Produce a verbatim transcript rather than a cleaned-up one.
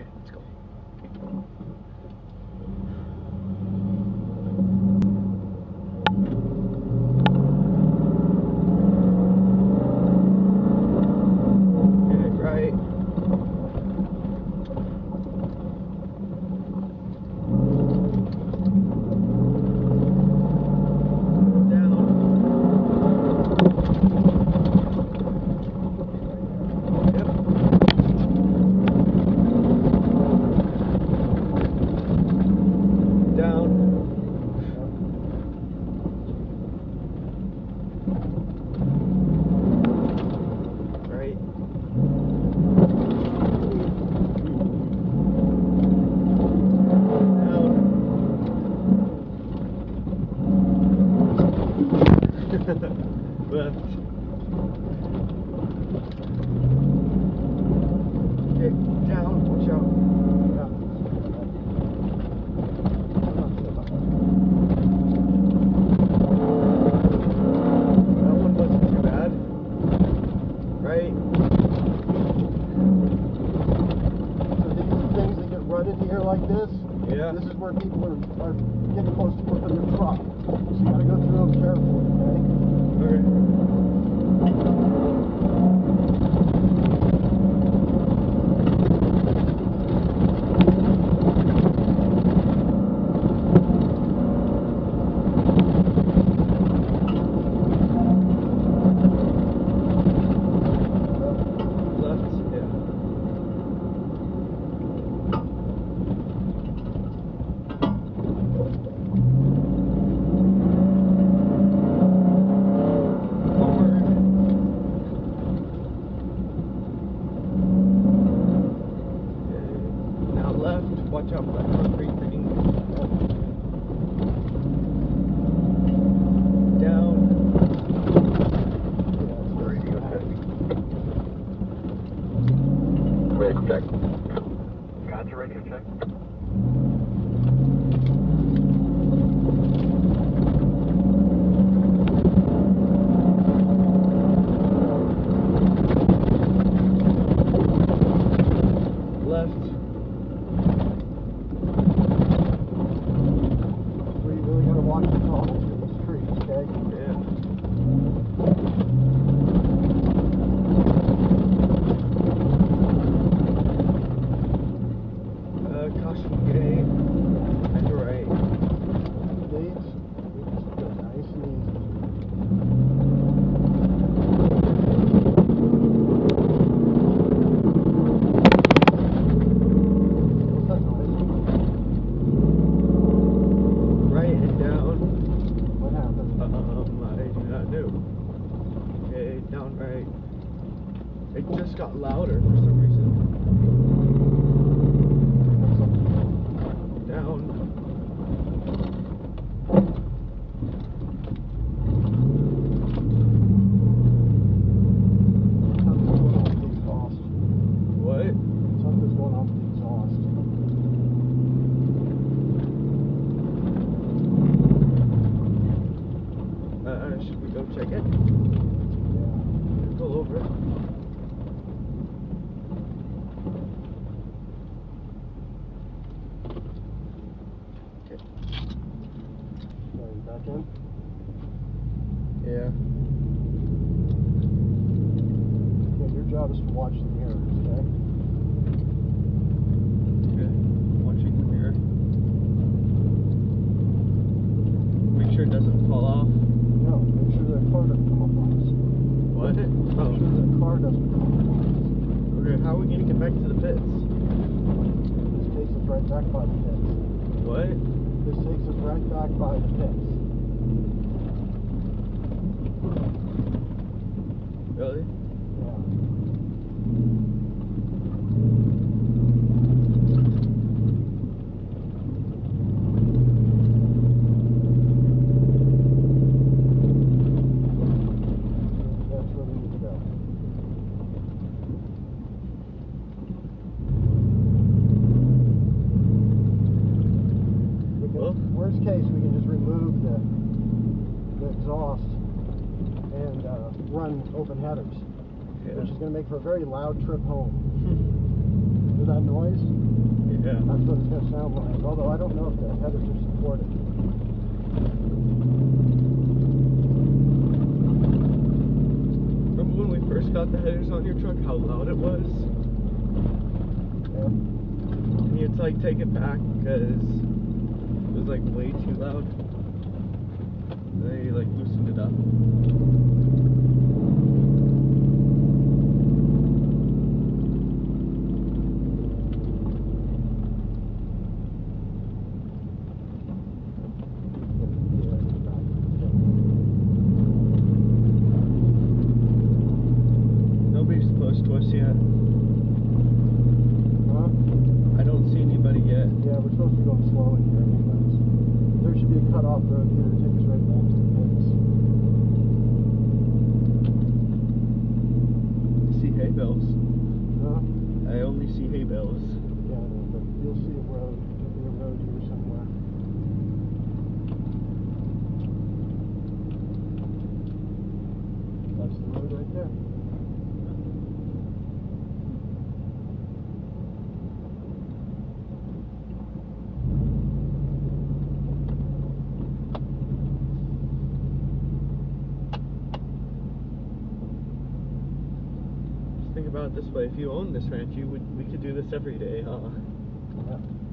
Okay, let's go. Okay, right. Left. Okay, down, watch out. That one wasn't too bad. Right? So these things that get rutted here like this, yeah. This is where people are, are getting close to flipping their truck. So you gotta go through those carefully, okay? Okay. Watch out for that concrete thing. Down. Radio check. Gotcha, radio check. Left. Watch the problems in these trees, okay? Yeah. Uh, caution gate. And you're right. Gates, we just go nice and easy. What's that noise? Right and down. What happened? Um, I do not know. Okay, down right. It just got louder for some reason. Down. Something's going on with the exhaust. What? Something's going on with the exhaust. Uh, should we go check it? Yeah. Pull over it. Okay. Going back in? Yeah. Okay, your job is to watch the mirrors, okay? Okay. Watching the mirror. Make sure it doesn't fall off. No, make sure that car doesn't come up on us. What? Make Oh. sure that car doesn't come up on us. Okay, how are we gonna get back to the pits? This takes us right back by the pits. What? This takes us right back by the pits. Really? Yeah. That's where we need to go. We can, Well, worst case, we can just remove the, the exhaust and uh, run open headers, yeah. which is going to make for a very loud trip home. Hear that noise? Yeah. That's what it's going to sound like. Although I don't know if the headers are supported. Remember when we first got the headers on your truck, how loud it was? Yeah. And you had to like take it back because it was like way too loud. They like loosened it up. Nobody's close to us yet. Huh? I don't see anybody yet. Yeah, we're supposed to be going slow in here anyways. There should be a cutoff road here to take us right back to the pits. I see hay bales. Huh? I only see hay bales. Yeah, I know, but you'll see a road. There'll be a road here somewhere. That's the road right there. Just think about it this way: if you owned this ranch, you would we could do this every day, huh? Yeah.